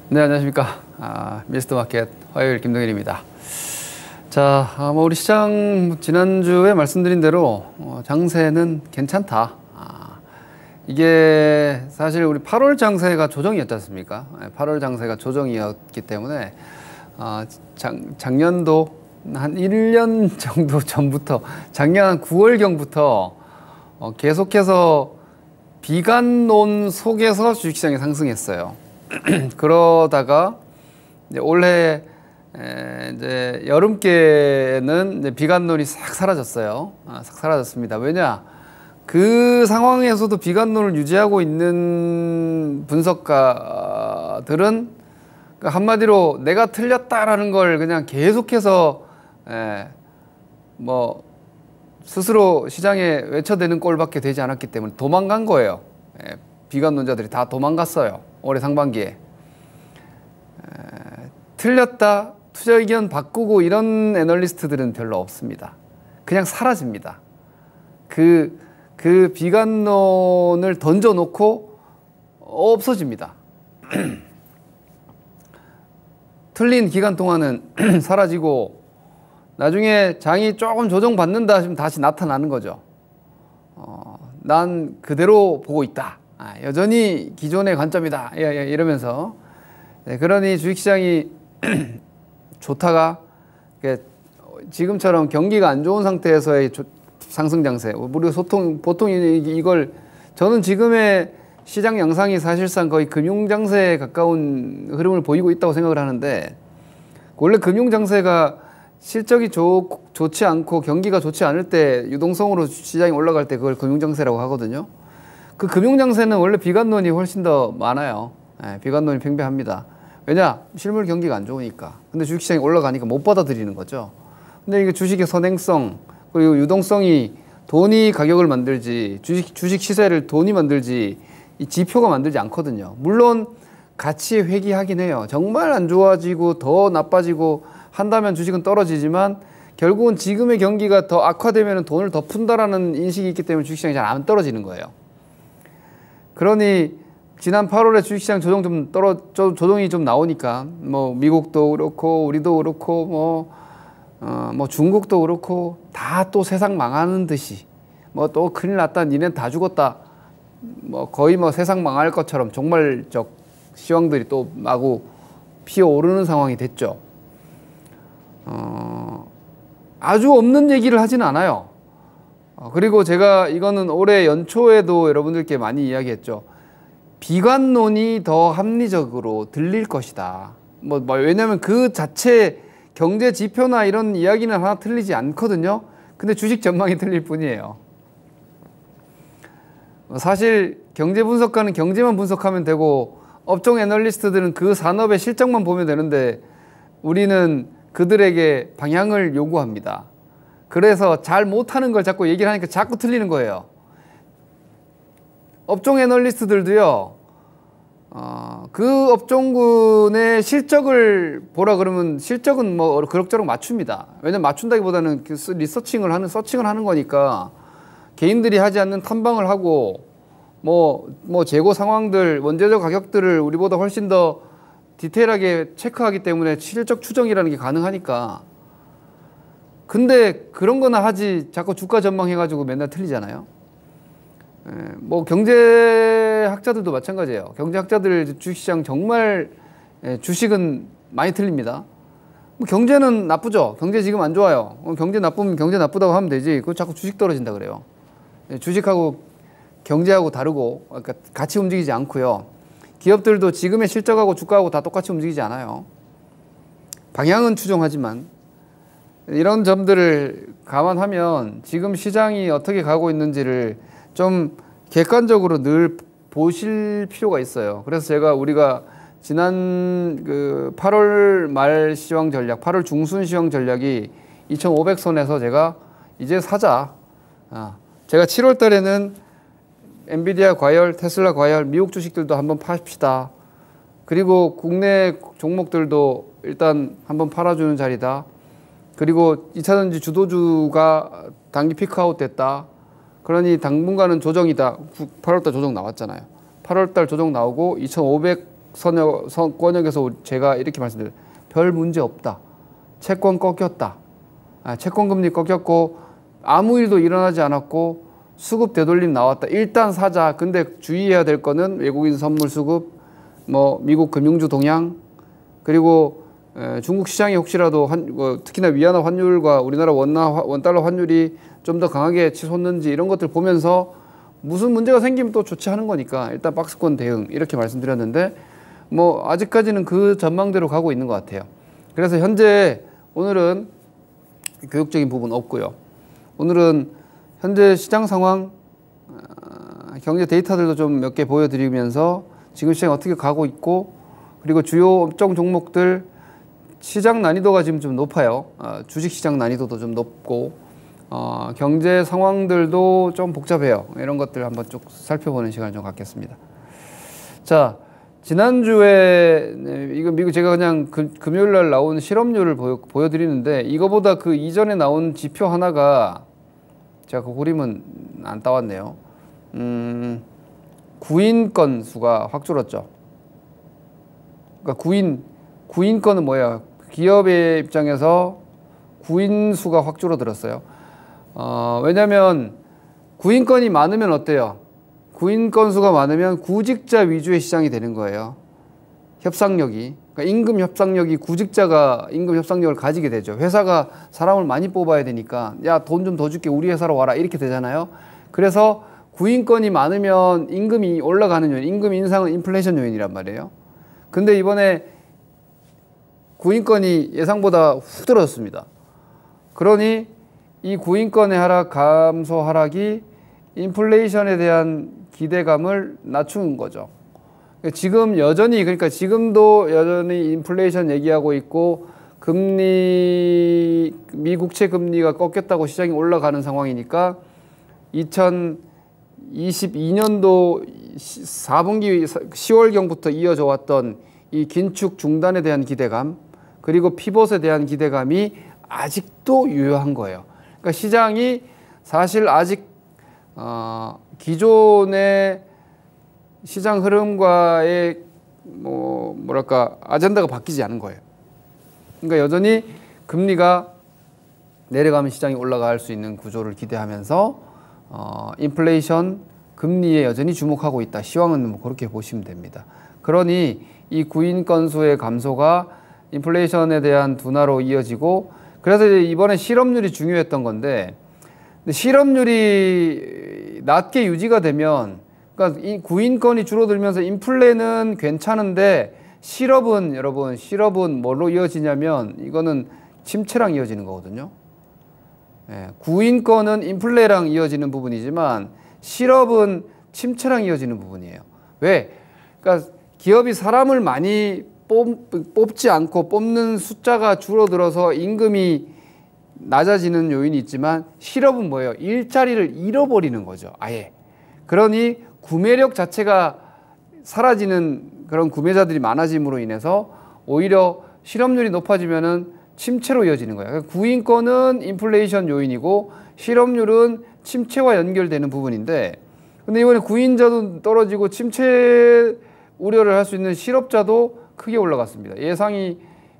네, 안녕하십니까. 미스터 마켓 화요일 김동일입니다. 자, 뭐 우리 시장 지난주에 말씀드린 대로 장세는 괜찮다. 이게 사실 우리 8월 장세가 조정이었지 않습니까? 8월 장세가 조정이었기 때문에 작년도 한 1년 정도 전부터 작년 9월경부터 계속해서 비관론 속에서 주식시장이 상승했어요. 그러다가 이제 올해 이제 여름께는 이제 비관론이 싹 사라졌어요. 싹 사라졌습니다. 왜냐? 그 상황에서도 비관론을 유지하고 있는 분석가들은 한마디로 내가 틀렸다라는 걸 그냥 계속해서 뭐 스스로 시장에 외쳐대는 꼴밖에 되지 않았기 때문에 도망간 거예요. 비관론자들이 다 도망갔어요. 올해 상반기에. 틀렸다, 투자 의견 바꾸고 이런 애널리스트들은 별로 없습니다. 그냥 사라집니다. 그 비관론을 던져놓고 없어집니다. 틀린 기간 동안은 사라지고 나중에 장이 조금 조정받는다 하시면 다시 나타나는 거죠. 난 그대로 보고 있다. 여전히 기존의 관점이다. 이러면서. 그러니 주식시장이 좋다가 지금처럼 경기가 안 좋은 상태에서의 상승 장세. 우리가 보통 이걸 저는 지금의 시장 양상이 사실상 거의 금융 장세에 가까운 흐름을 보이고 있다고 생각을 하는데, 원래 금융 장세가 실적이 좋지 않고 경기가 좋지 않을 때 유동성으로 시장이 올라갈 때 그걸 금융 장세라고 하거든요. 그 금융 장세는 원래 비관론이 훨씬 더 많아요. 비관론이 팽배합니다. 왜냐? 실물 경기가 안 좋으니까. 근데 주식시장이 올라가니까 못 받아들이는 거죠. 근데 이게 주식의 선행성 그리고 유동성이 돈이 가격을 만들지, 주식 시세를 돈이 만들지, 이 지표가 만들지 않거든요. 물론 같이 회귀하긴 해요. 정말 안 좋아지고 더 나빠지고 한다면 주식은 떨어지지만 결국은 지금의 경기가 더 악화되면 돈을 더 푼다라는 인식이 있기 때문에 주식시장이 잘 안 떨어지는 거예요. 그러니 지난 8월에 주식시장 조정이 좀 나오니까 뭐 미국도 그렇고 우리도 그렇고 뭐 중국도 그렇고 다 또 세상 망하는 듯이 뭐 또 큰일 났다, 니넨 다 죽었다, 뭐 거의 뭐 세상 망할 것처럼 종말적 시황들이 또 마구 피어오르는 상황이 됐죠. 아주 없는 얘기를 하지는 않아요. 그리고 제가 이거는 올해 연초에도 여러분들께 많이 이야기했죠. 비관론이 더 합리적으로 들릴 것이다. 왜냐면 그 자체 경제 지표나 이런 이야기는 하나 틀리지 않거든요. 근데 주식 전망이 틀릴 뿐이에요. 사실 경제 분석가는 경제만 분석하면 되고 업종 애널리스트들은 그 산업의 실적만 보면 되는데 우리는 그들에게 방향을 요구합니다. 그래서 잘 못하는 걸 자꾸 얘기를 하니까 자꾸 틀리는 거예요. 업종 애널리스트들도요, 그 업종군의 실적을 보라 그러면 실적은 뭐 그럭저럭 맞춥니다. 왜냐면 맞춘다기보다는 서칭을 하는 거니까 개인들이 하지 않는 탐방을 하고 뭐 재고 상황들, 원재료 가격들을 우리보다 훨씬 더 디테일하게 체크하기 때문에 실적 추정이라는 게 가능하니까. 근데 그런 거나 하지 자꾸 주가 전망해가지고 맨날 틀리잖아요. 뭐 경제학자들도 마찬가지예요. 경제학자들 주식시장 정말 주식은 많이 틀립니다. 뭐 경제는 나쁘죠. 경제 지금 안 좋아요. 경제 나쁘면 경제 나쁘다고 하면 되지. 그거 자꾸 주식 떨어진다 그래요. 주식하고 경제하고 다르고 그러니까 같이 움직이지 않고요. 기업들도 지금의 실적하고 주가하고 다 똑같이 움직이지 않아요. 방향은 추정하지만 이런 점들을 감안하면 지금 시장이 어떻게 가고 있는지를 좀 객관적으로 늘 보실 필요가 있어요. 그래서 우리가 지난 8월 말 시황 전략, 8월 중순 시황 전략이 2,500선에서 제가 이제 사자. 제가 7월 달에는 엔비디아 과열, 테슬라 과열, 미국 주식들도 한번 파십시다. 그리고 국내 종목들도 일단 한번 팔아주는 자리다. 그리고 2차전지 주도주가 단기 피크아웃 됐다. 그러니 당분간은 조정이다. 8월달 조정 나왔잖아요. 8월달 조정 나오고 2,500 권역에서 제가 이렇게 말씀드려요. 별 문제 없다. 채권 꺾였다. 채권 금리 꺾였고 아무 일도 일어나지 않았고 수급 되돌림 나왔다. 일단 사자. 근데 주의해야 될 거는 외국인 선물 수급, 뭐 미국 금융주 동향, 그리고 중국 시장이 혹시라도 특히나 위안화 환율과 우리나라 원달러 환율이 좀 더 강하게 치솟는지 이런 것들 보면서 무슨 문제가 생기면 또 조치하는 거니까 일단 박스권 대응 이렇게 말씀드렸는데 뭐 아직까지는 그 전망대로 가고 있는 것 같아요. 그래서 현재 오늘은 교육적인 부분 없고요. 오늘은 현재 시장 상황, 경제 데이터들도 좀 몇 개 보여드리면서 지금 시장이 어떻게 가고 있고 그리고 주요 업종 종목들 시장 난이도가 지금 좀 높아요. 주식시장 난이도도 좀 높고 경제 상황들도 좀 복잡해요. 이런 것들 한번 쭉 살펴보는 시간을 좀 갖겠습니다. 자, 지난주에 이거 미국 제가 그냥 금요일 날 나온 실업률을 보여드리는데 이거보다 그 이전에 나온 지표 하나가 제가 그 그림은 안 따왔네요. 구인 건수가 확 줄었죠. 그러니까 구인 건은 뭐야? 기업의 입장에서 구인 수가 확 줄어들었어요. 왜냐면 구인 건이 많으면 어때요? 구인 건수가 많으면 구직자 위주의 시장이 되는 거예요. 협상력이. 그러니까 임금 협상력이 구직자가 임금 협상력을 가지게 되죠. 회사가 사람을 많이 뽑아야 되니까 야, 돈 좀 더 줄게 우리 회사로 와라 이렇게 되잖아요. 그래서 구인 건이 많으면 임금이 올라가는 요인, 임금 인상은 인플레이션 요인이란 말이에요. 근데 이번에 구인 건이 예상보다 훅 떨어졌습니다. 그러니 이 구인 건의 감소 하락이 인플레이션에 대한 기대감을 낮춘 거죠. 지금 여전히 그러니까 지금도 여전히 인플레이션 얘기하고 있고 미국채 금리가 꺾였다고 시장이 올라가는 상황이니까 2022년도 4분기 10월경부터 이어져 왔던 이 긴축 중단에 대한 기대감 그리고 피벗에 대한 기대감이 아직도 유효한 거예요. 그러니까 시장이 사실 아직 기존의 시장 흐름과의 뭐랄까 아젠다가 바뀌지 않은 거예요. 그러니까 여전히 금리가 내려가면 시장이 올라갈 수 있는 구조를 기대하면서 인플레이션 금리에 여전히 주목하고 있다. 시황은 뭐 그렇게 보시면 됩니다. 그러니 이 구인 건수의 감소가 인플레이션에 대한 둔화로 이어지고 그래서 이번에 실업률이 중요했던 건데 실업률이 낮게 유지가 되면 그러니까 이 구인 건이 줄어들면서 인플레는 괜찮은데 실업은 여러분 실업은 뭘로 이어지냐면 이거는 침체랑 이어지는 거거든요. 구인 건은 인플레랑 이어지는 부분이지만 실업은 침체랑 이어지는 부분이에요. 왜? 그러니까 기업이 사람을 많이 뽑지 않고 뽑는 숫자가 줄어들어서 임금이 낮아지는 요인이 있지만 실업은 뭐예요? 일자리를 잃어버리는 거죠. 아예. 그러니 구매력 자체가 사라지는 그런 구매자들이 많아짐으로 인해서 오히려 실업률이 높아지면은 침체로 이어지는 거예요. 구인 건은 인플레이션 요인이고 실업률은 침체와 연결되는 부분인데 근데 이번에 구인자도 떨어지고 침체 우려를 할 수 있는 실업자도 크게 올라갔습니다. 예상이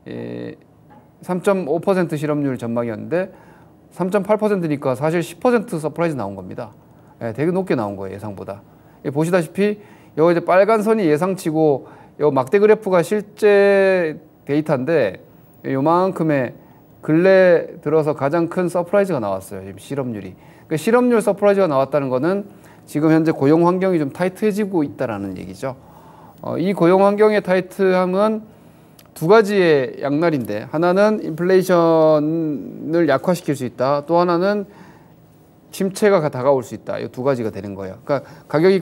3.5% 실업률 전망이었는데 3.8%니까 사실 10% 서프라이즈 나온 겁니다. 되게 높게 나온 거예요, 예상보다. 보시다시피 요 이제 빨간 선이 예상치고 요 막대 그래프가 실제 데이터인데 요만큼의 근래 들어서 가장 큰 서프라이즈가 나왔어요. 지금 실업률이. 그러니까 실업률 서프라이즈가 나왔다는 거는 지금 현재 고용 환경이 좀 타이트해지고 있다라는 얘기죠. 이 고용 환경의 타이트함은 두 가지의 양날인데 하나는 인플레이션을 약화시킬 수 있다. 또 하나는 침체가 다가올 수 있다. 이 두 가지가 되는 거예요. 그러니까 가격이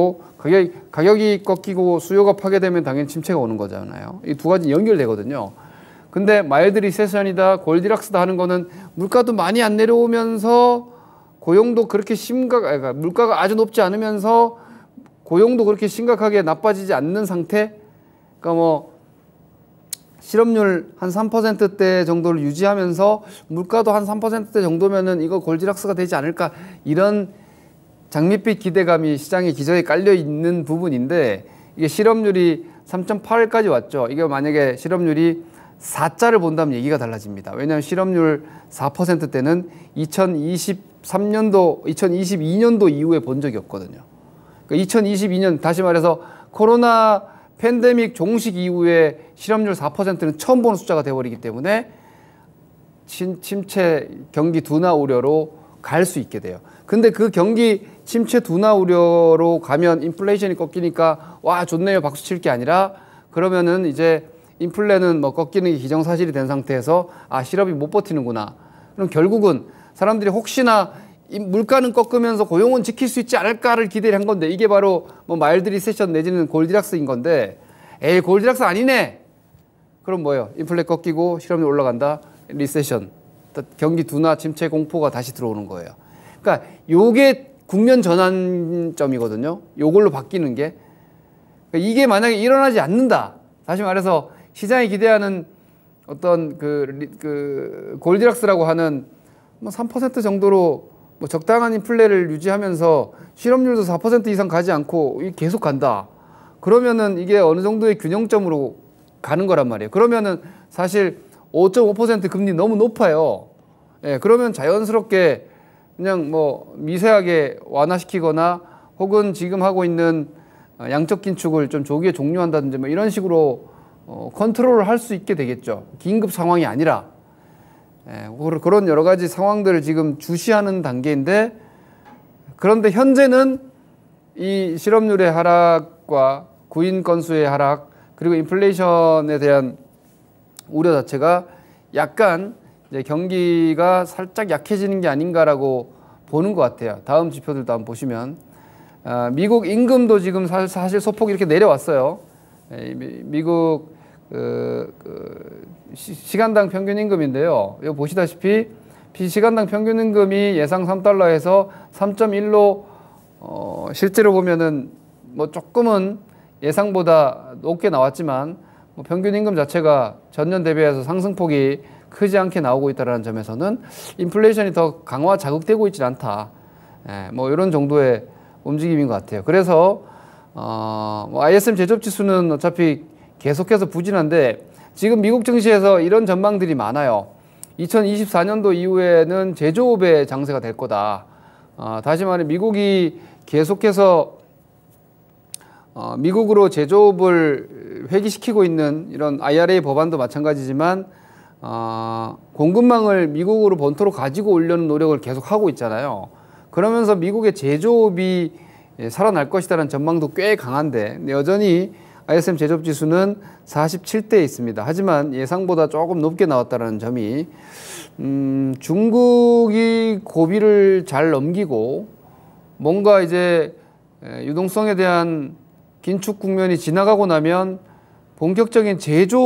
꺾이고 수요가 파괴되면 당연히 침체가 오는 거잖아요. 이 두 가지 연결되거든요. 근데 마일드 리세션이다, 골디락스다 하는 거는 물가도 많이 안 내려오면서 고용도 그렇게 그러니까 물가가 아주 높지 않으면서 고용도 그렇게 심각하게 나빠지지 않는 상태. 그러니까 뭐 실업률 한 3%대 정도를 유지하면서 물가도 한 3%대 정도면은 이거 골디락스가 되지 않을까 이런 장밋빛 기대감이 시장의 기저에 깔려 있는 부분인데 이게 실업률이 3.8까지 왔죠. 이게 만약에 실업률이 4자를 본다면 얘기가 달라집니다. 왜냐하면 실업률 4%대는 2022년도 이후에 본 적이 없거든요. 그러니까 2022년, 다시 말해서 코로나 팬데믹 종식 이후에 실업률 4%는 처음 보는 숫자가 되어버리기 때문에 침체 경기 둔화 우려로 갈 수 있게 돼요. 근데 그 경기 침체 둔화 우려로 가면 인플레이션이 꺾이니까 와 좋네요 박수 칠 게 아니라, 그러면은 이제 인플레는 뭐 꺾이는 게 기정사실이 된 상태에서 아 실업이 못 버티는구나. 그럼 결국은 사람들이 혹시나 물가는 꺾으면서 고용은 지킬 수 있지 않을까를 기대를 한 건데, 이게 바로 뭐 마일드 리세션 내지는 골디락스인 건데, 에이 골디락스 아니네. 그럼 뭐예요? 인플레 꺾이고 실업률 올라간다. 리세션, 경기 둔화 침체 공포가 다시 들어오는 거예요. 그러니까 요게 국면 전환점이거든요. 요걸로 바뀌는 게. 그러니까 이게 만약에 일어나지 않는다. 다시 말해서 시장이 기대하는 어떤 그 골디락스라고 하는 뭐 3% 정도로 뭐 적당한 인플레를 유지하면서 실업률도 4% 이상 가지 않고 계속 간다. 그러면은 이게 어느 정도의 균형점으로 가는 거란 말이에요. 그러면은 사실 5.5% 금리 너무 높아요. 예, 그러면 자연스럽게 그냥 뭐 미세하게 완화시키거나 혹은 지금 하고 있는 양적 긴축을 좀 조기에 종료한다든지 뭐 이런 식으로 컨트롤을 할 수 있게 되겠죠. 긴급 상황이 아니라. 예, 그런 여러 가지 상황들을 지금 주시하는 단계인데, 그런데 현재는 이 실업률의 하락과 구인 건수의 하락 그리고 인플레이션에 대한 우려 자체가 약간 이제 경기가 살짝 약해지는 게 아닌가라고 보는 것 같아요. 다음 지표들도 한번 보시면 미국 임금도 지금 사실 소폭 이렇게 내려왔어요. 미국 시간당 평균 임금인데요. 여기 보시다시피 시간당 평균 임금이 예상 3달러에서 3.1로 실제로 보면은 뭐 조금은 예상보다 높게 나왔지만 뭐 평균 임금 자체가 전년 대비해서 상승폭이 크지 않게 나오고 있다는 점에서는 인플레이션이 더 강화 자극되고 있지는 않다. 뭐 이런 정도의 움직임인 것 같아요. 그래서 뭐 ISM 제조업 지수는 어차피 계속해서 부진한데 지금 미국 증시에서 이런 전망들이 많아요. 2024년도 이후에는 제조업의 장세가 될 거다. 다시 말해 미국이 계속해서 미국으로 제조업을 회귀시키고 있는 이런 IRA 법안도 마찬가지지만 공급망을 미국으로 본토로 가지고 오려는 노력을 계속 하고 있잖아요. 그러면서 미국의 제조업이 살아날 것이라는 전망도 꽤 강한데 여전히 ISM 제조업 지수는 47대에 있습니다. 하지만 예상보다 조금 높게 나왔다는 점이 중국이 고비를 잘 넘기고 뭔가 이제 유동성에 대한 긴축 국면이 지나가고 나면 본격적인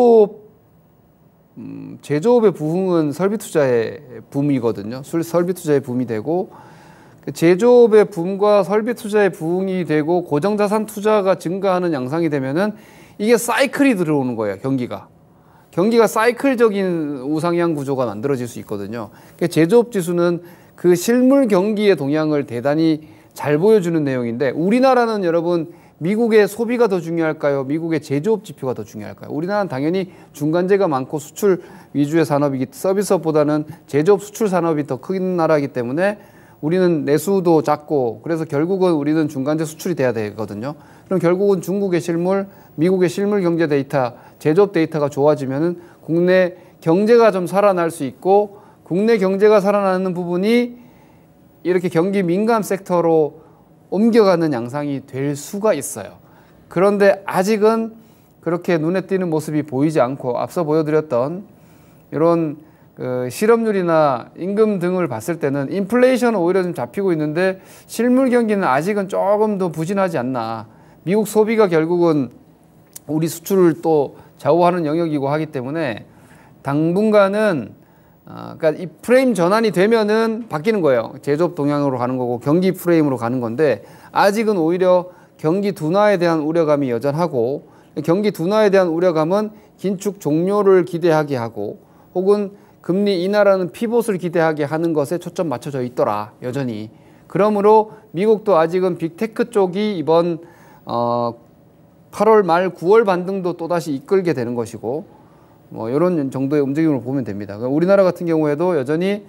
제조업의 부흥은 설비 투자의 붐이거든요. 설비 투자의 붐이 되고 제조업의 붐과 설비 투자의 부흥이 되고 고정자산 투자가 증가하는 양상이 되면은 이게 사이클이 들어오는 거예요. 경기가 사이클적인 우상향 구조가 만들어질 수 있거든요. 제조업 지수는 그 실물 경기의 동향을 대단히 잘 보여주는 내용인데 우리나라는 여러분 미국의 소비가 더 중요할까요? 미국의 제조업 지표가 더 중요할까요? 우리나라는 당연히 중간재가 많고 수출 위주의 산업이기 서비스업보다는 제조업 수출 산업이 더 큰 나라이기 때문에 우리는 내수도 작고 그래서 결국은 우리는 중간재 수출이 돼야 되거든요. 그럼 결국은 중국의 실물, 미국의 실물 경제 데이터, 제조업 데이터가 좋아지면은 국내 경제가 좀 살아날 수 있고 국내 경제가 살아나는 부분이 이렇게 경기 민감 섹터로 옮겨가는 양상이 될 수가 있어요. 그런데 아직은 그렇게 눈에 띄는 모습이 보이지 않고 앞서 보여드렸던 이런 실업률이나 임금 등을 봤을 때는 인플레이션은 오히려 좀 잡히고 있는데 실물 경기는 아직은 조금 더 부진하지 않나. 미국 소비가 결국은 우리 수출을 또 좌우하는 영역이고 하기 때문에 당분간은 그러니까 이 프레임 전환이 되면은 바뀌는 거예요. 제조업 동향으로 가는 거고 경기 프레임으로 가는 건데 아직은 오히려 경기 둔화에 대한 우려감이 여전하고 경기 둔화에 대한 우려감은 긴축 종료를 기대하게 하고 혹은 금리 인하라는 피봇을 기대하게 하는 것에 초점 맞춰져 있더라. 여전히. 그러므로 미국도 아직은 빅테크 쪽이 이번 8월 말 9월 반등도 또다시 이끌게 되는 것이고 뭐 이런 정도의 움직임을 보면 됩니다. 우리나라 같은 경우에도 여전히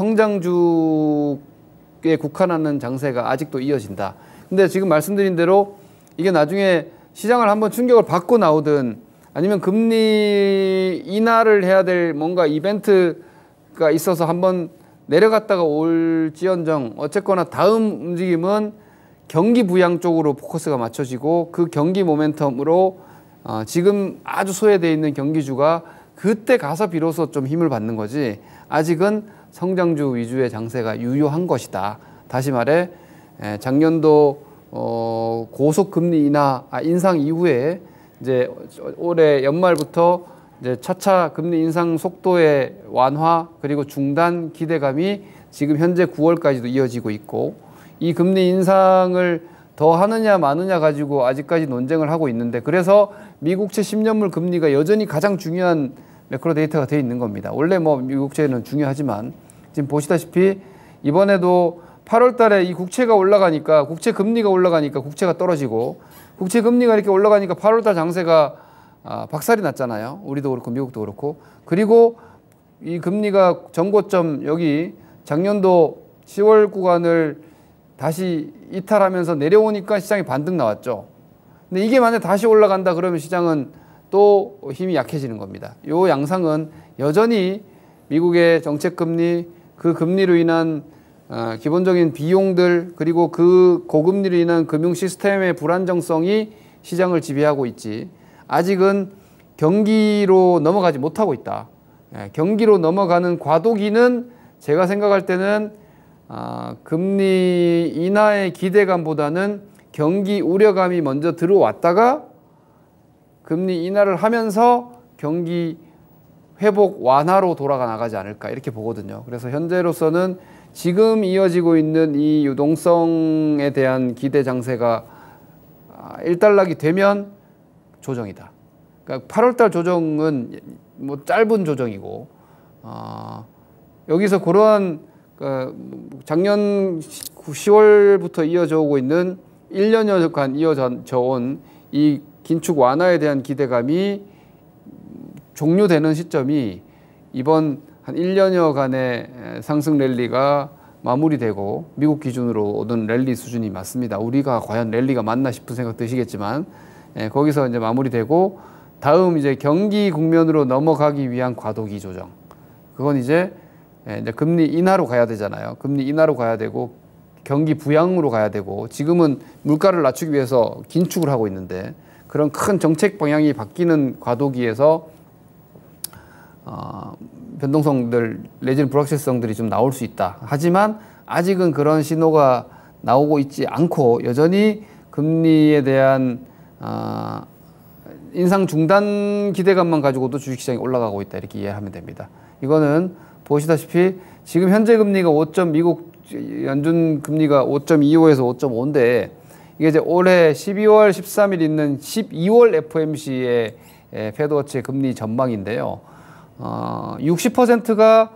성장주에 국한하는 장세가 아직도 이어진다. 근데 지금 말씀드린 대로 이게 나중에 시장을 한번 충격을 받고 나오든 아니면 금리 인하를 해야 될 뭔가 이벤트가 있어서 한번 내려갔다가 올지언정 어쨌거나 다음 움직임은 경기 부양 쪽으로 포커스가 맞춰지고 그 경기 모멘텀으로 지금 아주 소외되어 있는 경기주가 그때 가서 비로소 좀 힘을 받는 거지 아직은 성장주 위주의 장세가 유효한 것이다. 다시 말해 작년도 고속금리 인상 이후에 이제 올해 연말부터 이제 차차 금리 인상 속도의 완화 그리고 중단 기대감이 지금 현재 9월까지도 이어지고 있고 이 금리 인상을 더 하느냐 마느냐 가지고 아직까지 논쟁을 하고 있는데 그래서 미국채 10년물 금리가 여전히 가장 중요한 매크로 데이터가 되어 있는 겁니다. 원래 뭐 미국채는 중요하지만 지금 보시다시피 이번에도 8월 달에 이 국채가 올라가니까 국채 금리가 올라가니까 국채가 떨어지고 국채 금리가 이렇게 올라가니까 8월 달 장세가 박살이 났잖아요. 우리도 그렇고 미국도 그렇고. 그리고 이 금리가 전고점 여기 작년도 10월 구간을 다시 이탈하면서 내려오니까 시장이 반등 나왔죠. 근데 이게 만약 다시 올라간다 그러면 시장은 또 힘이 약해지는 겁니다. 이 양상은 여전히 미국의 정책 금리, 그 금리로 인한 기본적인 비용들 그리고 그 고금리로 인한 금융 시스템의 불안정성이 시장을 지배하고 있지 아직은 경기로 넘어가지 못하고 있다. 경기로 넘어가는 과도기는 제가 생각할 때는 금리 인하의 기대감보다는 경기 우려감이 먼저 들어왔다가 금리 인하를 하면서 경기 회복 완화로 돌아가 나가지 않을까 이렇게 보거든요. 그래서 현재로서는 지금 이어지고 있는 이 유동성에 대한 기대 장세가 일단락이 되면 조정이다. 그러니까 8월달 조정은 뭐 짧은 조정이고 여기서 그러한 작년 10월부터 이어져 오고 있는 1년여간 이어져 온 이 긴축 완화에 대한 기대감이 종료되는 시점이 이번 한 1년여간의 상승 랠리가 마무리되고 미국 기준으로 오는 랠리 수준이 맞습니다. 우리가 과연 랠리가 맞나 싶은 생각 드시겠지만 거기서 이제 마무리되고 다음 이제 경기 국면으로 넘어가기 위한 과도기 조정. 그건 이제 금리 인하로 가야 되잖아요. 금리 인하로 가야 되고 경기 부양으로 가야 되고 지금은 물가를 낮추기 위해서 긴축을 하고 있는데 그런 큰 정책 방향이 바뀌는 과도기에서 변동성들 내지는 불확실성들이 좀 나올 수 있다. 하지만 아직은 그런 신호가 나오고 있지 않고 여전히 금리에 대한 인상 중단 기대감만 가지고도 주식시장이 올라가고 있다. 이렇게 이해하면 됩니다. 이거는 보시다시피 지금 현재 금리가 미국 연준 금리가 5.25에서 5.5인데 이게 이제 올해 12월 13일 있는 12월 FOMC의 패드워치의 금리 전망인데요. 60%가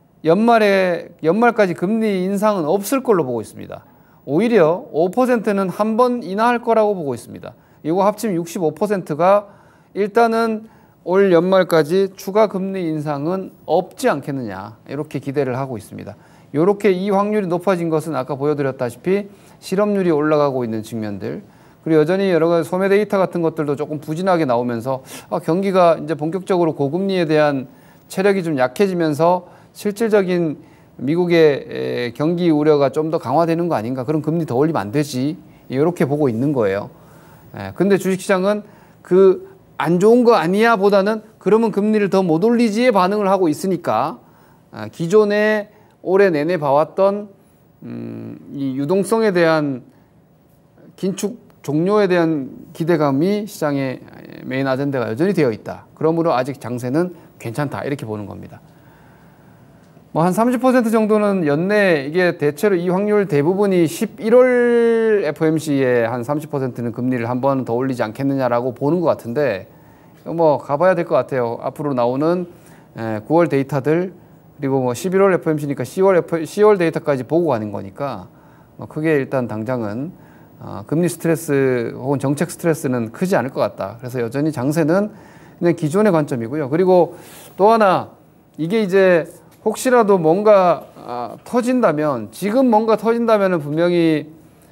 연말까지 금리 인상은 없을 걸로 보고 있습니다. 오히려 5%는 한 번 인하할 거라고 보고 있습니다. 이거 합치면 65%가 일단은 올 연말까지 추가 금리 인상은 없지 않겠느냐 이렇게 기대를 하고 있습니다. 이렇게 이 확률이 높아진 것은 아까 보여드렸다시피 실업률이 올라가고 있는 측면들 그리고 여전히 여러 가지 소매 데이터 같은 것들도 조금 부진하게 나오면서 경기가 이제 본격적으로 고금리에 대한 체력이 좀 약해지면서 실질적인 미국의 경기 우려가 좀 더 강화되는 거 아닌가 그럼 금리 더 올리면 안 되지 이렇게 보고 있는 거예요. 근데 주식시장은 그 안 좋은 거 아니야 보다는 그러면 금리를 더 못 올리지에 반응을 하고 있으니까 기존에 올해 내내 봐왔던 이 유동성에 대한 긴축 종료에 대한 기대감이 시장의 메인 아젠다가 여전히 되어 있다. 그러므로 아직 장세는 괜찮다 이렇게 보는 겁니다. 뭐 한 30% 정도는 연내 이게 대체로 이 확률 대부분이 11월 FOMC에 한 30%는 금리를 한 번 더 올리지 않겠느냐라고 보는 것 같은데 뭐 가봐야 될 것 같아요. 앞으로 나오는 9월 데이터들 그리고 뭐 11월 FOMC니까 10월 데이터까지 보고 가는 거니까 크게 일단 당장은 금리 스트레스 혹은 정책 스트레스는 크지 않을 것 같다. 그래서 여전히 장세는 그냥 기존의 관점이고요. 그리고 또 하나 이게 이제 혹시라도 뭔가 터진다면 지금 뭔가 터진다면은 분명히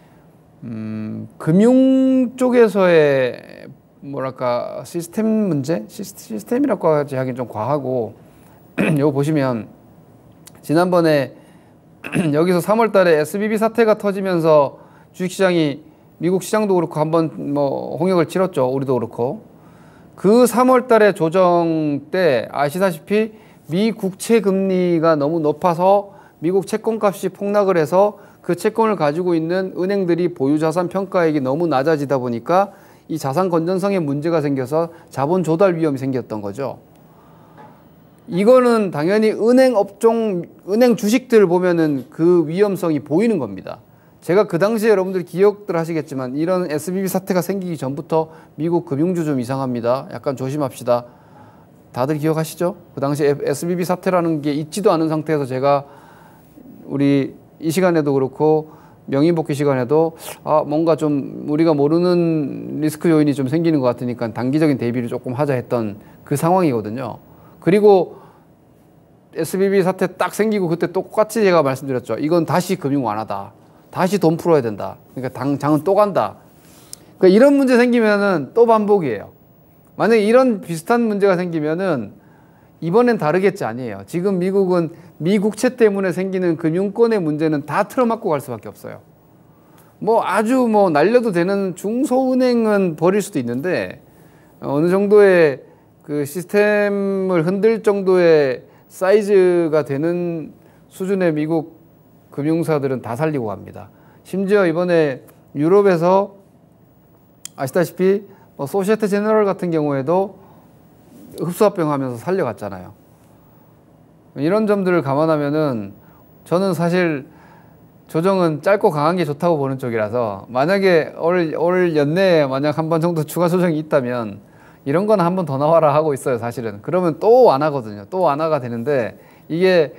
금융 쪽에서의 뭐랄까 시스템 문제? 시스템이라고 하긴 좀 과하고 이거 보시면 지난번에 여기서 3월 달에 SBB 사태가 터지면서 주식시장이 미국 시장도 그렇고 한번 뭐 홍역을 치렀죠. 우리도 그렇고. 그 3월 달에 조정 때 아시다시피 미 국채 금리가 너무 높아서 미국 채권값이 폭락을 해서 그 채권을 가지고 있는 은행들이 보유자산 평가액이 너무 낮아지다 보니까 이 자산 건전성에 문제가 생겨서 자본 조달 위험이 생겼던 거죠. 이거는 당연히 은행 업종, 은행 주식들 보면은 그 위험성이 보이는 겁니다. 제가 그 당시에 여러분들 기억들 하시겠지만 이런 SBB 사태가 생기기 전부터 미국 금융주 좀 이상합니다. 약간 조심합시다. 다들 기억하시죠? 그 당시에 SBB 사태라는 게 있지도 않은 상태에서 제가 우리 이 시간에도 그렇고 명의복귀 시간에도 뭔가 좀 우리가 모르는 리스크 요인이 좀 생기는 것 같으니까 단기적인 대비를 조금 하자 했던 그 상황이거든요. 그리고 SBB 사태 딱 생기고 그때 똑같이 제가 말씀드렸죠. 이건 다시 금융 완화다. 다시 돈 풀어야 된다. 그러니까 장은 또 간다. 그러니까 이런 문제 생기면은 또 반복이에요. 만약에 이런 비슷한 문제가 생기면은 이번엔 다르겠지 아니에요. 지금 미국은 미국채 때문에 생기는 금융권의 문제는 다 틀어막고 갈 수밖에 없어요. 뭐 아주 뭐 날려도 되는 중소은행은 버릴 수도 있는데 어느 정도의 그 시스템을 흔들 정도의 사이즈가 되는 수준의 미국 금융사들은 다 살리고 갑니다. 심지어 이번에 유럽에서 아시다시피 소시에테 제너럴 같은 경우에도 흡수합병하면서 살려갔잖아요. 이런 점들을 감안하면은 저는 사실 조정은 짧고 강한 게 좋다고 보는 쪽이라서 만약에 올 연내에 만약 한 번 정도 추가 조정이 있다면 이런 건 한 번 더 나와라 하고 있어요, 사실은. 그러면 또 완화거든요. 또 완화가 되는데 이게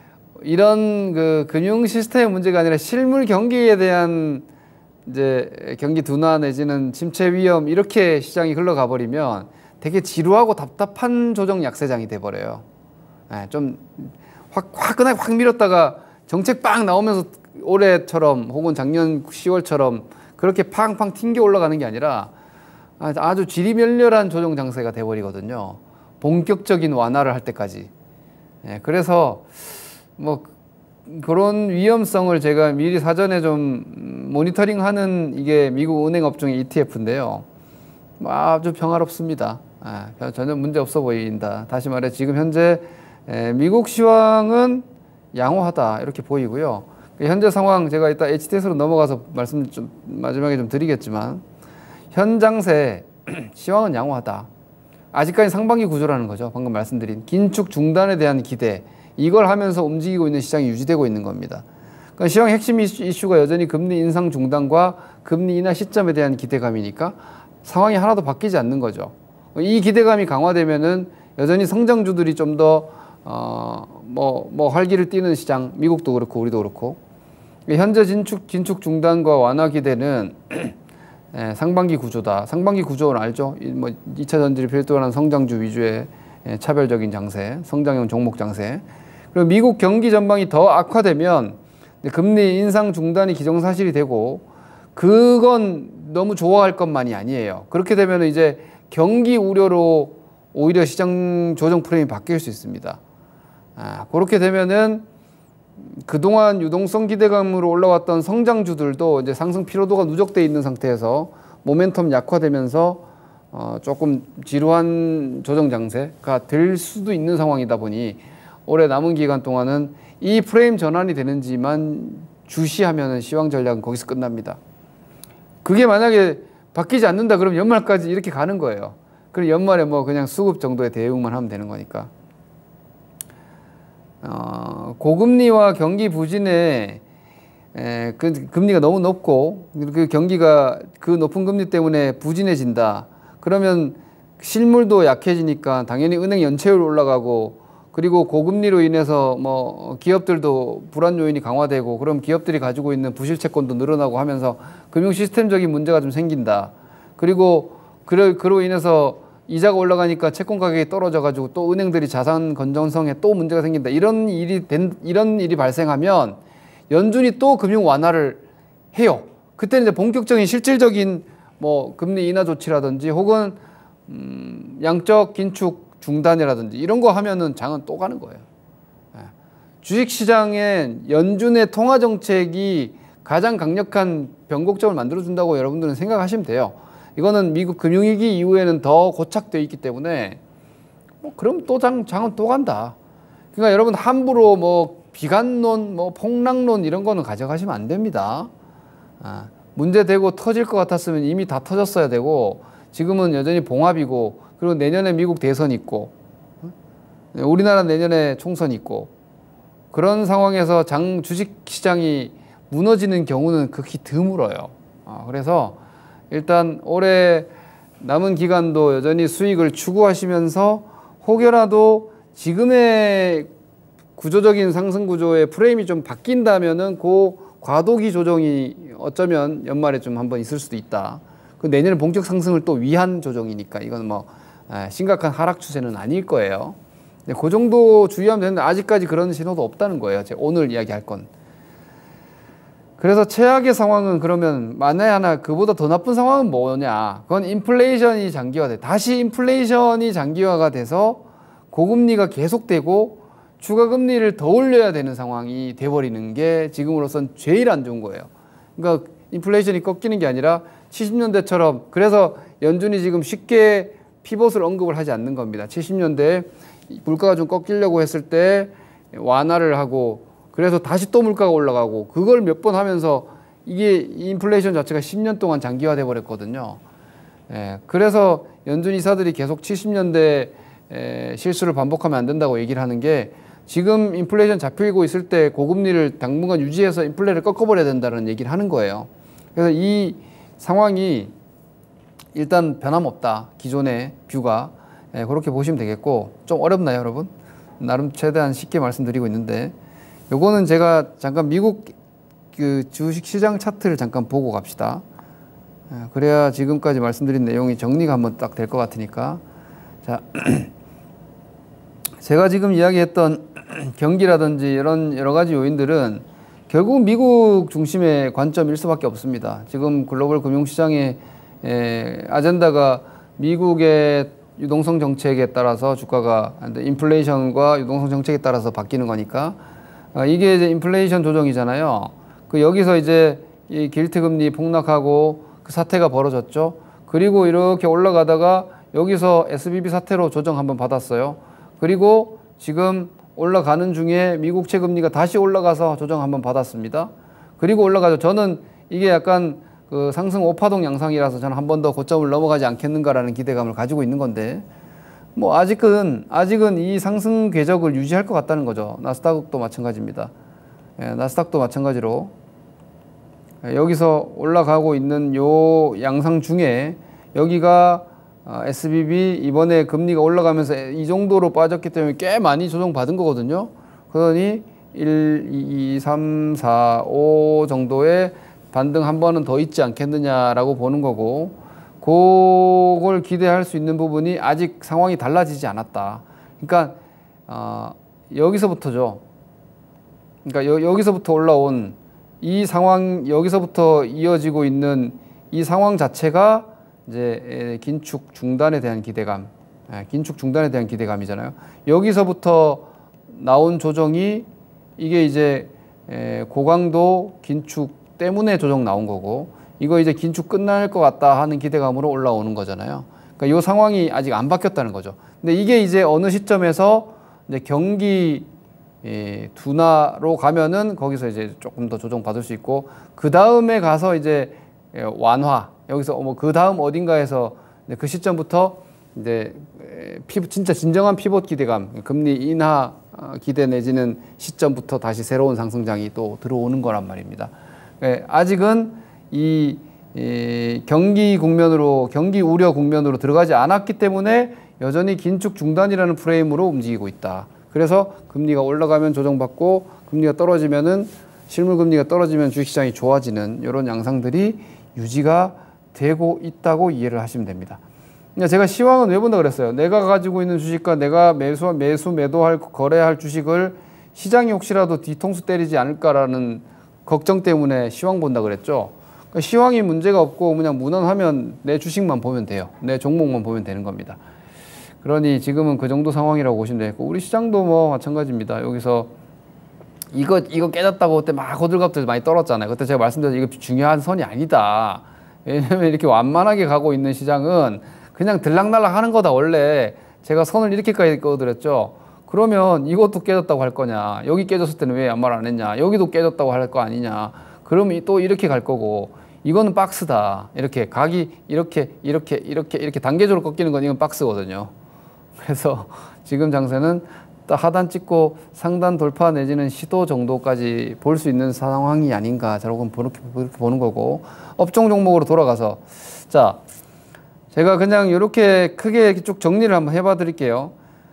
이런 그 금융 시스템의 문제가 아니라 실물 경기에 대한 이제 경기 둔화 내지는 침체 위험 이렇게 시장이 흘러가 버리면 되게 지루하고 답답한 조정 약세장이 돼 버려요. 좀 화끈하게 확 밀었다가 정책 빵 나오면서 올해처럼 혹은 작년 10월처럼 그렇게 팡팡 튕겨 올라가는 게 아니라 아주 지리멸렬한 조정 장세가 돼 버리거든요. 본격적인 완화를 할 때까지. 그래서 뭐 그런 위험성을 제가 미리 사전에 좀 모니터링하는 이게 미국 은행 업종의 ETF인데요. 아주 평화롭습니다. 전혀 문제 없어 보인다. 다시 말해 지금 현재 미국 시황은 양호하다 이렇게 보이고요. 현재 상황 제가 이따 HTS로 넘어가서 말씀 좀 마지막에 좀 드리겠지만 현 장세 시황은 양호하다. 아직까지 상반기 구조라는 거죠. 방금 말씀드린 긴축 중단에 대한 기대 이걸 하면서 움직이고 있는 시장이 유지되고 있는 겁니다. 그러니까 시황 핵심 이슈가 여전히 금리 인상 중단과 금리 인하 시점에 대한 기대감이니까 상황이 하나도 바뀌지 않는 거죠. 이 기대감이 강화되면은 여전히 성장주들이 좀 더 활기를 띠는 시장, 미국도 그렇고 우리도 그렇고 현재 진축 중단과 완화 기대는 상반기 구조다. 상반기 구조는 알죠? 2차 전지를 필두로 하는 성장주 위주의 차별적인 장세, 성장형 종목 장세. 그리고 미국 경기 전망이 더 악화되면 금리 인상 중단이 기정사실이 되고 그건 너무 좋아할 것만이 아니에요. 그렇게 되면 이제 경기 우려로 오히려 시장 조정 프레임이 바뀔 수 있습니다. 그렇게 되면은 그동안 유동성 기대감으로 올라왔던 성장주들도 이제 상승 피로도가 누적돼 있는 상태에서 모멘텀 약화되면서 조금 지루한 조정 장세가 될 수도 있는 상황이다 보니 올해 남은 기간 동안은 이 프레임 전환이 되는지만 주시하면은 시황 전략은 거기서 끝납니다. 그게 만약에 바뀌지 않는다 그러면 연말까지 이렇게 가는 거예요. 그럼 연말에 뭐 그냥 수급 정도의 대응만 하면 되는 거니까. 고금리와 경기 부진에 그 금리가 너무 높고 그 경기가 그 높은 금리 때문에 부진해진다. 그러면 실물도 약해지니까 당연히 은행 연체율 올라가고 그리고 고금리로 인해서 뭐 기업들도 불안 요인이 강화되고 그럼 기업들이 가지고 있는 부실 채권도 늘어나고 하면서 금융 시스템적인 문제가 좀 생긴다. 그리고 그로 인해서 이자가 올라가니까 채권 가격이 떨어져 가지고 또 은행들이 자산 건전성에 또 문제가 생긴다. 이런 일이 발생하면 연준이 또 금융 완화를 해요. 그때는 이제 본격적인 실질적인 뭐 금리 인하 조치라든지 혹은 양적 긴축 중단이라든지 이런 거 하면은 장은 또 가는 거예요. 주식시장에 연준의 통화정책이 가장 강력한 변곡점을 만들어준다고 여러분들은 생각하시면 돼요. 이거는 미국 금융위기 이후에는 더 고착되어 있기 때문에 뭐 그럼 또 장은 또 간다. 그러니까 여러분 함부로 뭐 비관론, 뭐 폭락론 이런 거는 가져가시면 안 됩니다. 문제되고 터질 것 같았으면 이미 다 터졌어야 되고 지금은 여전히 봉합이고 그리고 내년에 미국 대선이 있고 우리나라 내년에 총선이 있고 그런 상황에서 주식시장이 무너지는 경우는 극히 드물어요. 그래서 일단 올해 남은 기간도 여전히 수익을 추구하시면서 혹여라도 지금의 구조적인 상승 구조의 프레임이 좀 바뀐다면은 그 과도기 조정이 어쩌면 연말에 좀 한번 있을 수도 있다. 그 내년에 본격 상승을 또 위한 조정이니까 이건 뭐 심각한 하락 추세는 아닐 거예요. 그 정도 주의하면 되는데 아직까지 그런 신호도 없다는 거예요. 제가 오늘 이야기할 건. 그래서 최악의 상황은 그러면 만에 하나 그보다 더 나쁜 상황은 뭐냐? 그건 인플레이션이 장기화돼. 다시 인플레이션이 장기화가 돼서 고금리가 계속되고 추가 금리를 더 올려야 되는 상황이 돼버리는 게 지금으로선 제일 안 좋은 거예요. 그러니까 인플레이션이 꺾이는 게 아니라 70년대처럼 그래서 연준이 지금 쉽게 피벗을 언급을 하지 않는 겁니다. 70년대에 물가가 좀 꺾이려고 했을 때 완화를 하고 그래서 다시 또 물가가 올라가고 그걸 몇 번 하면서 이게 인플레이션 자체가 10년 동안 장기화돼 버렸거든요. 그래서 연준 이사들이 계속 70년대 실수를 반복하면 안 된다고 얘기를 하는 게 지금 인플레이션 잡히고 있을 때 고금리를 당분간 유지해서 인플레를 꺾어버려야 된다는 얘기를 하는 거예요. 그래서 이 상황이 일단 변함없다. 기존의 뷰가. 그렇게 보시면 되겠고 좀 어렵나요, 여러분? 나름 최대한 쉽게 말씀드리고 있는데 요거는 제가 잠깐 미국 그 주식시장 차트를 잠깐 보고 갑시다. 그래야 지금까지 말씀드린 내용이 정리가 한번 딱 될 것 같으니까. 자, 제가 지금 이야기했던 경기라든지 이런 여러 가지 요인들은 결국 미국 중심의 관점일 수밖에 없습니다. 지금 글로벌 금융시장의 아젠다가 미국의 유동성 정책에 따라서 주가가 인플레이션과 유동성 정책에 따라서 바뀌는 거니까 이게 이제 인플레이션 조정이잖아요. 그 여기서 이제 이 길트 금리 폭락하고 그 사태가 벌어졌죠. 그리고 이렇게 올라가다가 여기서 SBB 사태로 조정 한번 받았어요. 그리고 지금 올라가는 중에 미국채 금리가 다시 올라가서 조정 한번 받았습니다. 그리고 올라가죠. 저는 이게 약간 그 상승 5파동 양상이라서 저는 한 번 더 고점을 넘어가지 않겠는가라는 기대감을 가지고 있는 건데 뭐 아직은 이 상승 궤적을 유지할 것 같다는 거죠. 나스닥도 마찬가지입니다. 나스닥도 마찬가지로 여기서 올라가고 있는 요 양상 중에 여기가 SBB 이번에 금리가 올라가면서 이 정도로 빠졌기 때문에 꽤 많이 조정받은 거거든요. 그러니 1, 2, 3, 4, 5 정도의 반등 한 번은 더 있지 않겠느냐라고 보는 거고 그걸 기대할 수 있는 부분이 아직 상황이 달라지지 않았다. 그러니까 여기서부터죠. 그러니까 여기서부터 올라온 이 상황, 여기서부터 이어지고 있는 이 상황 자체가 이제 긴축 중단에 대한 기대감, 긴축 중단에 대한 기대감이잖아요. 여기서부터 나온 조정이 이게 이제 고강도 긴축 때문에 조정 나온 거고 이거 이제 긴축 끝날 것 같다 하는 기대감으로 올라오는 거잖아요. 그러니까 이 상황이 아직 안 바뀌었다는 거죠. 근데 이게 이제 어느 시점에서 이제 경기 둔화로 가면은 거기서 이제 조금 더 조정 받을 수 있고 그 다음에 가서 이제 완화 여기서 뭐 그 다음 어딘가에서 그 시점부터 이제 진짜 진정한 피봇 기대감 금리 인하 기대 내지는 시점부터 다시 새로운 상승장이 또 들어오는 거란 말입니다. 아직은 이 경기 우려 국면으로 들어가지 않았기 때문에 여전히 긴축 중단이라는 프레임으로 움직이고 있다. 그래서 금리가 올라가면 조정받고 금리가 떨어지면은 실물 금리가 떨어지면 주식시장이 좋아지는 이런 양상들이 유지가 되고 있다고 이해를 하시면 됩니다. 제가 시황은 왜 본다 그랬어요? 내가 가지고 있는 주식과 내가 매도할 거래할 주식을 시장이 혹시라도 뒤통수 때리지 않을까라는 걱정 때문에 시황 본다 그랬죠. 그러니까 시황이 문제가 없고 그냥 무난하면 내 주식만 보면 돼요. 내 종목만 보면 되는 겁니다. 그러니 지금은 그 정도 상황이라고 보시면 되겠고, 우리 시장도 뭐 마찬가지입니다. 여기서 이거 깨졌다고 그때 막 호들갑들 많이 떨었잖아요. 그때 제가 말씀드렸죠. 이거 중요한 선이 아니다. 왜냐면 이렇게 완만하게 가고 있는 시장은 그냥 들락날락 하는 거다. 원래 제가 선을 이렇게까지 꺼드렸죠. 그러면 이것도 깨졌다고 할 거냐, 여기 깨졌을 때는 왜 아무 말 안 했냐, 여기도 깨졌다고 할 거 아니냐, 그러면 또 이렇게 갈 거고, 이거는 박스다. 이렇게 각이 이렇게 단계적으로 꺾이는 건 이건 박스거든요. 그래서 지금 장세는 딱 하단 찍고 상단 돌파 내지는 시도 정도까지 볼 수 있는 상황이 아닌가, 저렇게 보는 거고, 업종 종목으로 돌아가서, 자, 제가 그냥 이렇게 크게 쭉 정리를 한번 해봐 드릴게요.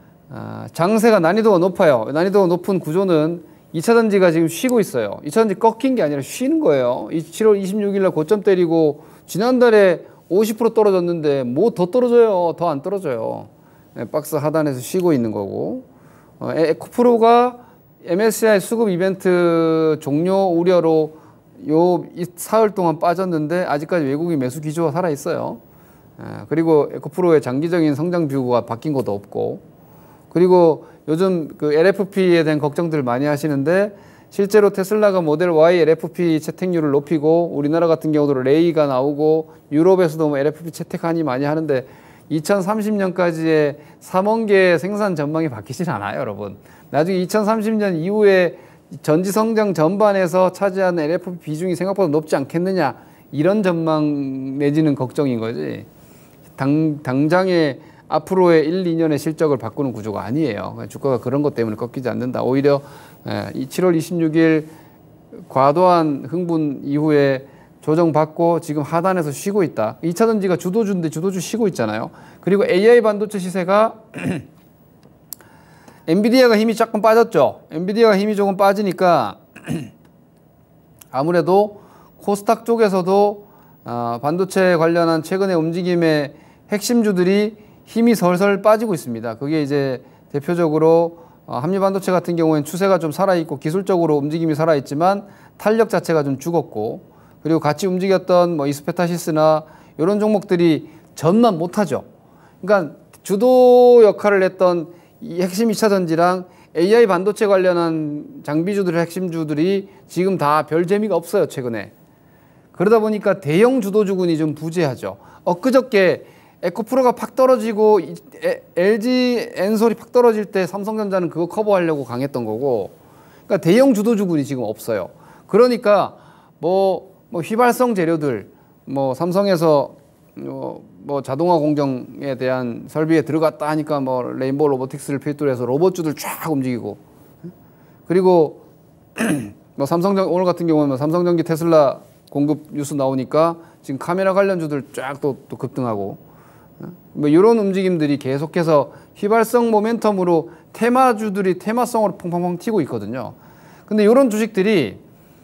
장세가 난이도가 높아요. 난이도가 높은 구조는 2차전지가 지금 쉬고 있어요. 2차전지 꺾인 게 아니라 쉬는 거예요. 7월 26일 날 고점 때리고 지난달에 50% 떨어졌는데 뭐 더 떨어져요? 더 안 떨어져요. 네, 박스 하단에서 쉬고 있는 거고, 에코프로가 MSCI 수급 이벤트 종료 우려로 이 사흘 동안 빠졌는데 아직까지 외국인 매수 기조가 살아 있어요. 그리고 에코프로의 장기적인 성장 뷰가 바뀐 것도 없고, 그리고 요즘 그 LFP에 대한 걱정들을 많이 하시는데, 실제로 테슬라가 모델 Y LFP 채택률을 높이고, 우리나라 같은 경우도 레이가 나오고, 유럽에서도 뭐 LFP 채택하니 많이 하는데 2030년까지의 3억 개의 생산 전망이 바뀌진 않아요, 여러분. 나중에 2030년 이후에 전지 성장 전반에서 차지하는 LFP 비중이 생각보다 높지 않겠느냐, 이런 전망 내지는 걱정인 거지. 당장에 앞으로의 1, 2년의 실적을 바꾸는 구조가 아니에요. 주가가 그런 것 때문에 꺾이지 않는다. 오히려 7월 26일 과도한 흥분 이후에 조정받고 지금 하단에서 쉬고 있다. 2차전지가 주도주인데 주도주 쉬고 있잖아요. 그리고 AI 반도체 시세가 엔비디아가 힘이 조금 빠졌죠. 엔비디아가 힘이 조금 빠지니까 아무래도 코스닥 쪽에서도 반도체 관련한 최근의 움직임의 핵심주들이 힘이 설설 빠지고 있습니다. 그게 이제 대표적으로 한미반도체 같은 경우에는 추세가 좀 살아있고 기술적으로 움직임이 살아있지만 탄력 자체가 좀 죽었고, 그리고 같이 움직였던 뭐 이스페타시스나 이런 종목들이 전만 못하죠. 그러니까 주도 역할을 했던 이 핵심 2차전지랑 AI 반도체 관련한 장비주들의 핵심주들이 지금 다 별 재미가 없어요, 최근에. 그러다 보니까 대형 주도주군이 좀 부재하죠. 엊그저께 에코프로가 팍 떨어지고 LG 엔솔이 팍 떨어질 때 삼성전자는 그거 커버하려고 강했던 거고, 그러니까 대형 주도주군이 지금 없어요. 그러니까 뭐 휘발성 재료들, 뭐 삼성에서 뭐 자동화 공정에 대한 설비에 들어갔다 하니까 뭐 레인보우 로보틱스를 필두로 해서 로봇주들 쫙 움직이고, 그리고 뭐 오늘 같은 경우는 뭐 삼성전기 테슬라 공급 뉴스 나오니까 지금 카메라 관련주들 쫙 또 급등하고, 뭐 이런 움직임들이 계속해서 휘발성 모멘텀으로 테마주들이 테마성으로 펑펑펑 튀고 있거든요. 근데 이런 주식들이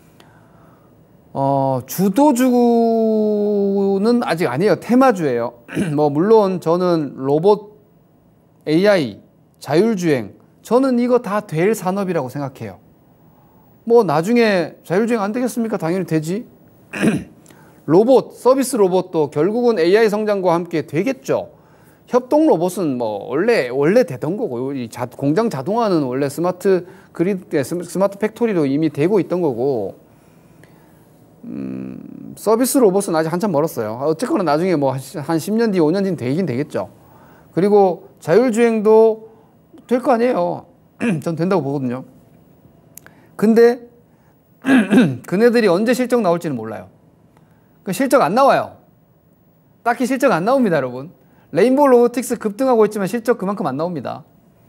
주도주는 아직 아니에요. 테마주예요. 뭐 물론 저는 로봇, AI, 자율주행, 저는 이거 다 될 산업이라고 생각해요. 뭐 나중에 자율주행 안 되겠습니까? 당연히 되지. 로봇, 서비스 로봇도 결국은 AI 성장과 함께 되겠죠. 협동 로봇은 뭐 원래 되던 거고, 공장 자동화는 원래 스마트 팩토리로 이미 되고 있던 거고, 서비스 로봇은 아직 한참 멀었어요. 어쨌거나 나중에 뭐 한 10년 뒤, 5년 뒤는 되긴 되겠죠. 그리고 자율주행도 될 거 아니에요. 전 된다고 보거든요. 근데 그네들이 언제 실적 나올지는 몰라요. 그 실적 안 나와요. 딱히 실적 안 나옵니다, 여러분. 레인보우 로보틱스 급등하고 있지만 실적 그만큼 안 나옵니다.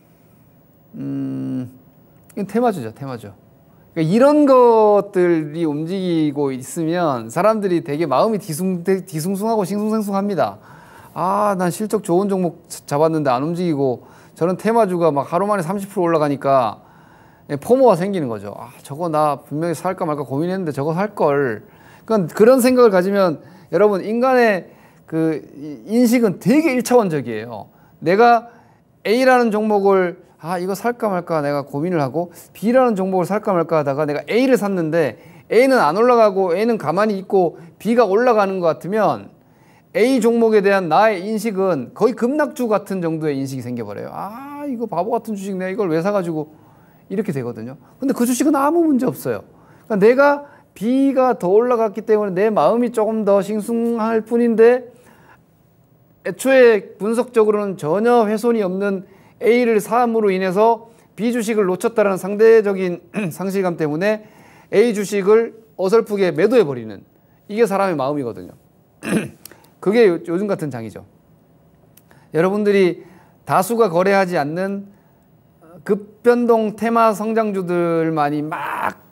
이건 테마주죠, 테마주. 그러니까 이런 것들이 움직이고 있으면 사람들이 되게 마음이 뒤숭숭하고 싱숭생숭합니다. 난 실적 좋은 종목 잡았는데 안 움직이고 저는 테마주가 막 하루 만에 30% 올라가니까 포모가 생기는 거죠. 아, 저거 나 분명히 살까 말까 고민했는데 저거 살 걸. 그러니까 그런 생각을 가지면 여러분, 인간의 그 인식은 되게 일차원적이에요. 내가 A라는 종목을 이거 살까 말까 내가 고민을 하고, B라는 종목을 살까 말까 하다가 내가 A를 샀는데 A는 안 올라가고 A는 가만히 있고 B가 올라가는 것 같으면 A 종목에 대한 나의 인식은 거의 급락주 같은 정도의 인식이 생겨버려요. 이거 바보 같은 주식 내가 이걸 왜 사가지고, 이렇게 되거든요. 근데 그 주식은 아무 문제 없어요. 그러니까 내가 B가 더 올라갔기 때문에 내 마음이 조금 더 싱숭할 뿐인데, 애초에 분석적으로는 전혀 훼손이 없는 A를 사함으로 인해서 B 주식을 놓쳤다는 상대적인 상실감 때문에 A 주식을 어설프게 매도해버리는, 이게 사람의 마음이거든요. 그게 요즘 같은 장이죠. 여러분들이 다수가 거래하지 않는 급변동 테마 성장주들만이 막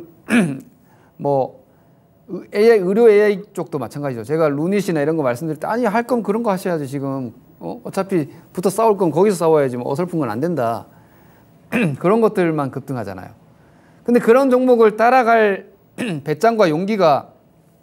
AI, 의료 AI 쪽도 마찬가지죠. 제가 루닛이나 이런 거 말씀드릴 때, 할 거면 그런 거 하셔야지. 지금 어차피 붙어 싸울 거면 거기서 싸워야지. 어설픈 건 안 된다. 그런 것들만 급등하잖아요. 근데 그런 종목을 따라갈 배짱과 용기가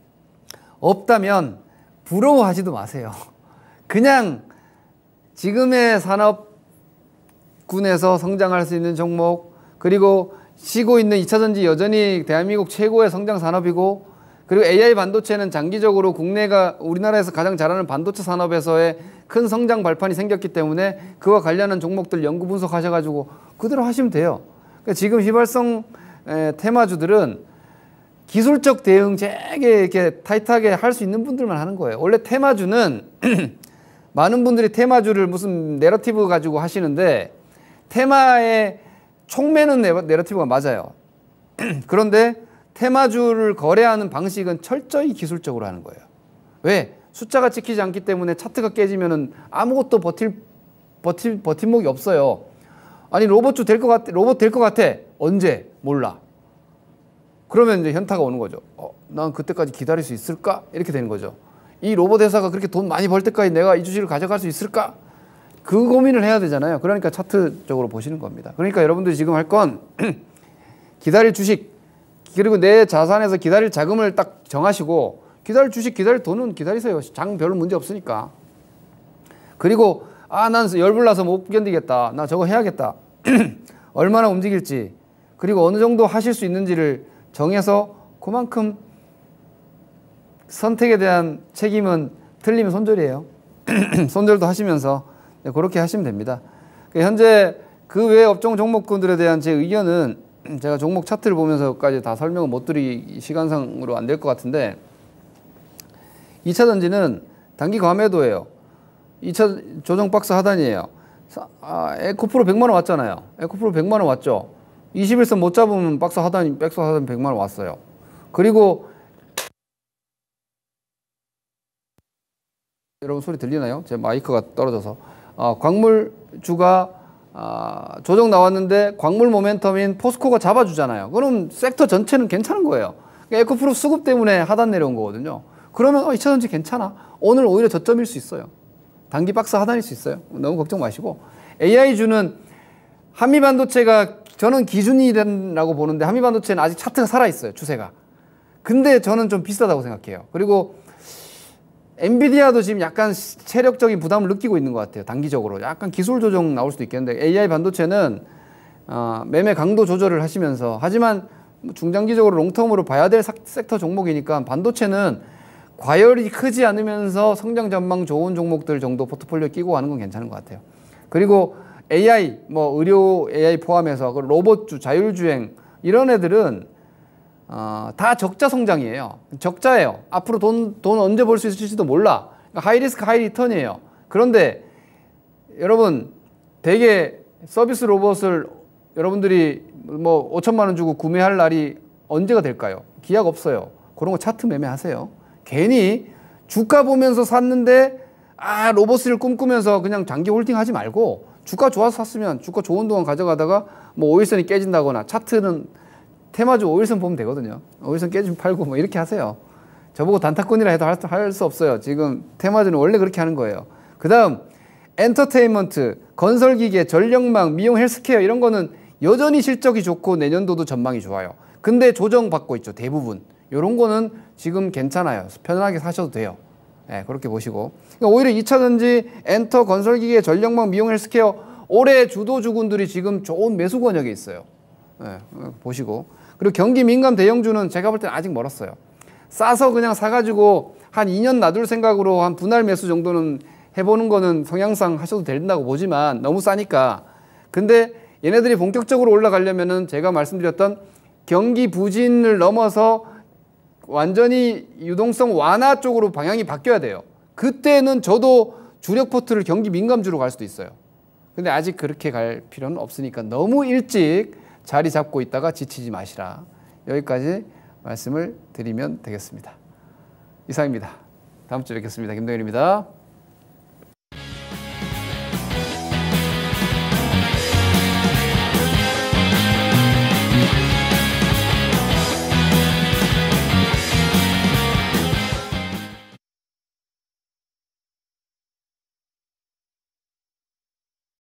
없다면 부러워하지도 마세요. 그냥 지금의 산업군에서 성장할 수 있는 종목, 그리고 쉬고 있는 2차전지 여전히 대한민국 최고의 성장 산업이고, 그리고 AI 반도체는 장기적으로 우리나라에서 가장 잘하는 반도체 산업에서의 큰 성장 발판이 생겼기 때문에 그와 관련한 종목들 연구 분석하셔가지고 그대로 하시면 돼요. 그러니까 지금 휘발성 테마주들은 기술적 대응 되게 이렇게 타이트하게 할 수 있는 분들만 하는 거예요. 원래 테마주는 많은 분들이 테마주를 무슨 내러티브 가지고 하시는데, 테마의 촉매는 내러티브가 맞아요. 그런데 테마주를 거래하는 방식은 철저히 기술적으로 하는 거예요. 왜? 숫자가 찍히지 않기 때문에 차트가 깨지면은 아무것도 버팀목이 없어요. 로봇 될 것 같아. 언제? 몰라. 그러면 이제 현타가 오는 거죠. 난 그때까지 기다릴 수 있을까? 이렇게 되는 거죠. 이 로봇 회사가 그렇게 돈 많이 벌 때까지 내가 이 주식을 가져갈 수 있을까? 그 고민을 해야 되잖아요. 그러니까 차트적으로 보시는 겁니다. 그러니까 여러분들이 지금 할 건 기다릴 주식, 그리고 내 자산에서 기다릴 자금을 딱 정하시고, 기다릴 주식, 기다릴 돈은 기다리세요. 장 별로 문제 없으니까. 그리고 난 열불나서 못 견디겠다. 나 저거 해야겠다. 얼마나 움직일지, 그리고 어느 정도 하실 수 있는지를 정해서 그만큼 선택에 대한 책임은 틀리면 손절이에요. 손절도 하시면서 그렇게 하시면 됩니다. 현재 그 외 업종 종목군들에 대한 제 의견은 제가 종목 차트를 보면서까지 다 설명을 못 드리, 시간상으로 안 될 것 같은데, 2차 전지는 단기 과매도예요. 2차 조정 박스 하단이에요. 에코프로 100만 원 왔잖아요. 에코프로 100만 원 왔죠. 21선 못 잡으면 백스 하단 100만 원 왔어요. 그리고 여러분 소리 들리나요? 제 마이크가 떨어져서. 광물주가 조정 나왔는데 광물 모멘텀인 포스코가 잡아주잖아요. 그럼 섹터 전체는 괜찮은 거예요. 에코프로 수급 때문에 하단 내려온 거거든요. 그러면 2차 전지 괜찮아. 오늘 오히려 저점일 수 있어요. 단기 박스 하단일 수 있어요. 너무 걱정 마시고. AI주는 한미반도체가 저는 기준이라고 보는데, 한미반도체는 아직 차트가 살아있어요. 추세가. 근데 저는 좀 비싸다고 생각해요. 그리고 엔비디아도 지금 약간 체력적인 부담을 느끼고 있는 것 같아요. 단기적으로 약간 기술 조정 나올 수도 있겠는데, AI 반도체는 매매 강도 조절을 하시면서, 하지만 중장기적으로 롱텀으로 봐야 될 섹터 종목이니까 반도체는 과열이 크지 않으면서 성장 전망 좋은 종목들 정도 포트폴리오에 끼고 가는 건 괜찮은 것 같아요. 그리고 AI, 의료 AI 포함해서 로봇주, 자율주행 이런 애들은 다 적자 성장이에요. 적자예요. 앞으로 돈 언제 벌 수 있을지도 몰라. 그러니까 하이 리스크 하이 리턴이에요. 그런데 여러분, 되게 서비스 로봇을 여러분들이 5천만 원 주고 구매할 날이 언제가 될까요? 기약 없어요. 그런 거 차트 매매하세요. 괜히 주가 보면서 샀는데 로봇을 꿈꾸면서 그냥 장기 홀딩 하지 말고, 주가 좋아서 샀으면 주가 좋은 동안 가져가다가 5일선이 깨진다거나, 차트는 테마주 5일선 보면 되거든요. 5일선 깨지면 팔고 이렇게 하세요. 저보고 단타꾼이라 해도 할 수 없어요. 지금 테마주는 원래 그렇게 하는 거예요. 그 다음 엔터테인먼트, 건설기계, 전력망, 미용, 헬스케어 이런 거는 여전히 실적이 좋고 내년도도 전망이 좋아요. 근데 조정받고 있죠. 대부분. 이런 거는 지금 괜찮아요. 편안하게 사셔도 돼요. 네, 그렇게 보시고. 그러니까 오히려 2차전지, 엔터, 건설기계, 전력망, 미용, 헬스케어 올해 주도주군들이 지금 좋은 매수 권역에 있어요. 네, 보시고. 그리고 경기 민감 대형주는 제가 볼 때는 아직 멀었어요. 싸서 그냥 사가지고 한 2년 놔둘 생각으로 한 분할 매수 정도는 해보는 거는 성향상 하셔도 된다고 보지만 너무 싸니까. 근데 얘네들이 본격적으로 올라가려면은 제가 말씀드렸던 경기 부진을 넘어서 완전히 유동성 완화 쪽으로 방향이 바뀌어야 돼요. 그때는 저도 주력 포트를 경기 민감주로 갈 수도 있어요. 근데 아직 그렇게 갈 필요는 없으니까 너무 일찍 자리 잡고 있다가 지치지 마시라. 여기까지 말씀을 드리면 되겠습니다. 이상입니다. 다음 주에 뵙겠습니다. 김동현입니다.